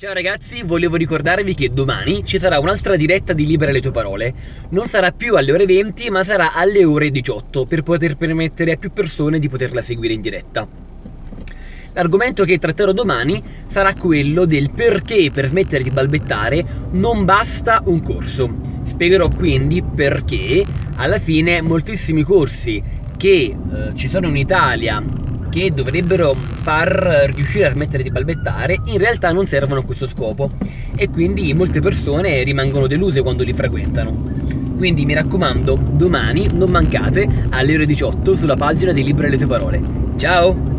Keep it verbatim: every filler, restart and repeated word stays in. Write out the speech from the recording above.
Ciao ragazzi, volevo ricordarvi che domani ci sarà un'altra diretta di Libera le tue parole. Non sarà più alle ore venti, ma sarà alle ore diciotto, per poter permettere a più persone di poterla seguire in diretta. L'argomento che tratterò domani sarà quello del perché per smettere di balbettare non basta un corso. Spiegherò quindi perché alla fine moltissimi corsi che eh, ci sono in Italia che dovrebbero far riuscire a smettere di balbettare in realtà non servono a questo scopo e quindi molte persone rimangono deluse quando li frequentano. Quindi mi raccomando, domani non mancate alle ore diciotto sulla pagina di Libera le tue parole. Ciao!